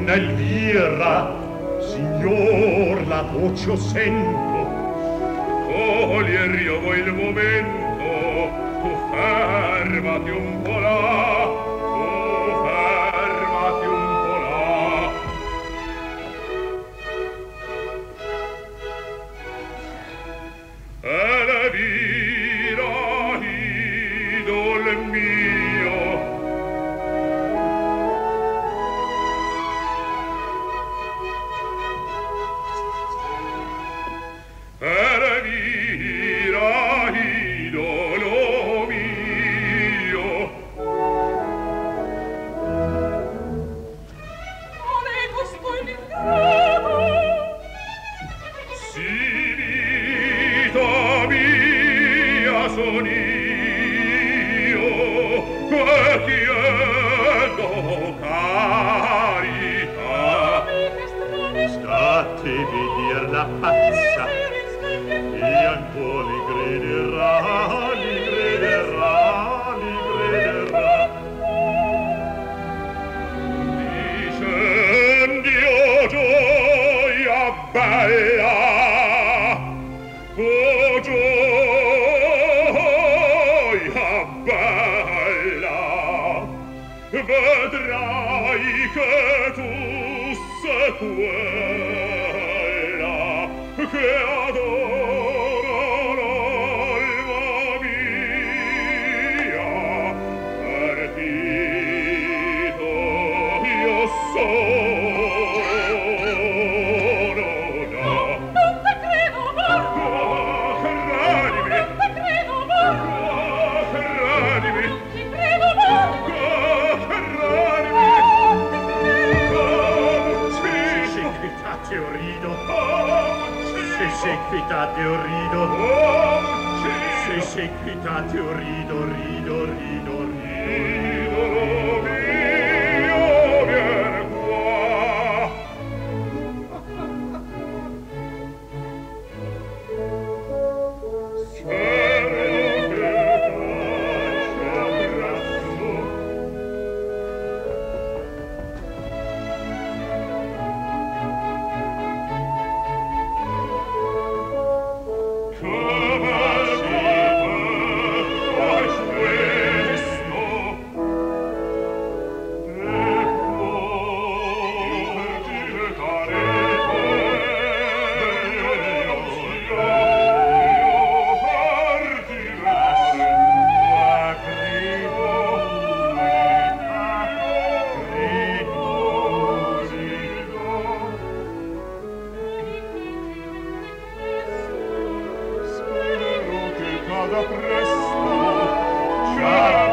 donna Elvira, signor, la voce o sento. Colier, io vuoi il momento, tu fermati un po' là, tu fermati un po' là. Elvira, idol mio, Elvira, idolo mio. Sì, vita mia son io, che chiedo carità. Statevi dir la pazza, e ancora li griderà, li griderà, li griderà. Dicendi, oh gioia bella, oh gioia bella, vedrai che tu sei quella che adoro l'alma mia, partito io sono da. Non te credo, amor! Credimi! Non te credo, amor! Credimi! Non ti credo, amor! Credimi! Se seguitate o rido, se seguitate o rido, se seguitate o rido, rido, rido, rido. Idolo mio, vieni qua. Spero che faccia presto. Come si fa questo? E può diventare Spero che cada presto, ciao.